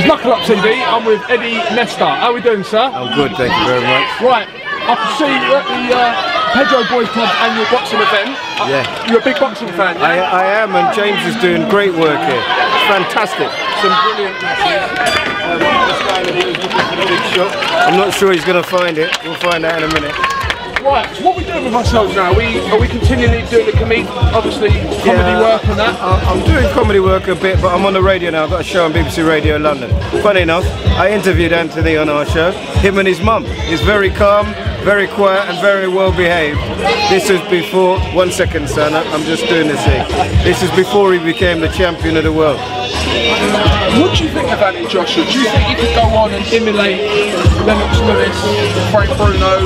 Knuckle Up TV, I'm with Eddie Nesta. How are we doing, sir? I'm good, thank you very much. Right, I can see you at the Pedro Boys Club annual boxing event. Yeah. You're a big boxing fan, yeah? I am, and James is doing great work here. It's fantastic. Some brilliant matches. This guy that he was looking for the big shot. I'm not sure he's going to find it. We'll find out in a minute. Right, so what are we doing with ourselves now? Are we continually doing the comedy work and that? I'm doing comedy work a bit, but I'm on the radio now. I've got a show on BBC Radio London. Funny enough, I interviewed Anthony on our show. Him and his mum. He's very calm, very quiet and very well behaved. This is before, 1 second son, I'm just doing this here. This is before he became the champion of the world. What do you think of Anthony Joshua? Do you think he could go on and emulate Lennox Lewis, Frank Bruno?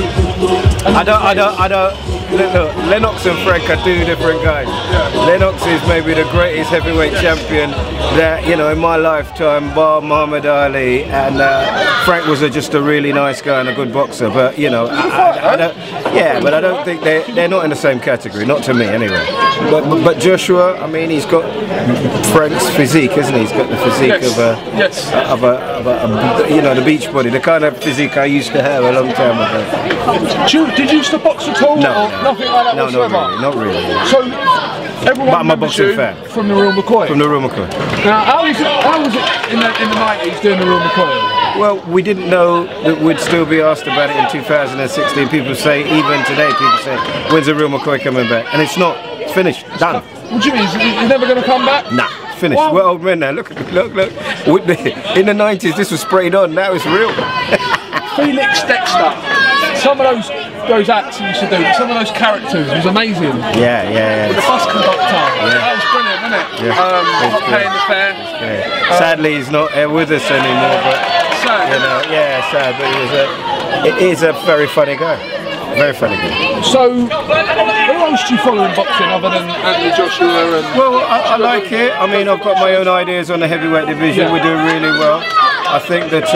Look, Lennox and Frank are two different guys. Yeah. Lennox is maybe the greatest heavyweight champion that, you know, in my lifetime, bar Muhammad Ali, and Frank was just a really nice guy and a good boxer, but you know, I don't think they're not in the same category, not to me anyway. But Joshua, I mean, he's got Frank's physique, isn't he? He's got the physique of a you know, the beach body, the kind of physique I used to have a long time ago. Did you used to box at all? No, or nothing like that whatsoever? not really. So everyone remembers you from the Real McCoy. From the Real McCoy. Now, how was it in the 90s doing the Real McCoy? Well, we didn't know that we'd still be asked about it in 2016. People say, even today, people say, when's the Real McCoy coming back? And it's not. It's finished. Done. What do you mean? You're never going to come back? Nah, it's finished. Wow. We're old men now. Look. In the 90s, this was sprayed on. Now it's real. Felix Dexter. Some of those acts he used to do, some of those characters, was amazing. Yeah. With the bus conductor. That was brilliant, wasn't it? Yeah. Not paying the fare. Yeah. Sadly, he's not with us anymore, but sad. You know, yeah, sad. But he is a very funny guy. Very funny guy. So, who else do you follow in boxing other than Anthony Joshua? Well, I like it. I mean, I've got my own ideas on the heavyweight division. We're doing really well. I think that.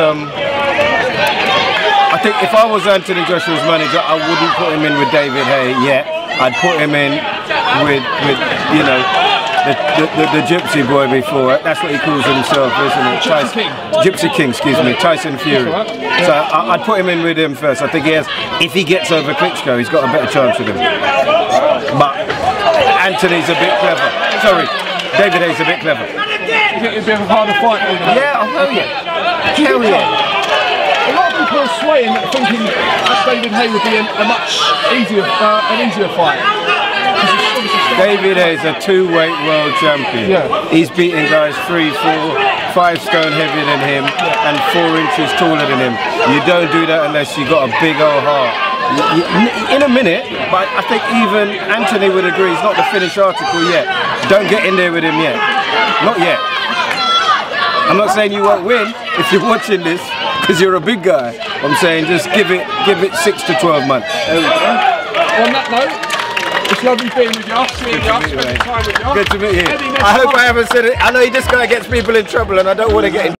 I think if I was Anthony Joshua's manager, I wouldn't put him in with David Haye yet. I'd put him in with you know, the Gypsy boy before. That's what he calls himself, isn't it? Gypsy King, excuse me, Tyson Fury. So I'd put him in with him first. I think he has, if he gets over Klitschko, he's got a better chance with him. But Anthony's a bit clever. Sorry, David Haye's a bit clever. You think it'd be a harder fight? Yeah, hell yeah. Hell yeah. A lot of people are swaying, thinking that David Haye would be an easier fight. David Haye's a two-weight world champion. Yeah. He's beaten guys 3, 4, 5 stone heavier than him and 4 inches taller than him. You don't do that unless you've got a big old heart. In a minute, but I think even Anthony would agree he's not the finished article yet. Don't get in there with him yet. Not yet. I'm not saying you won't win if you're watching this, because you're a big guy. I'm saying just give it 6 to 12 months. There we go. On that note, it's lovely being with you, seeing you, spending time with you. Good to meet you. I hope I haven't said it. I know this guy gets people in trouble and I don't want to get in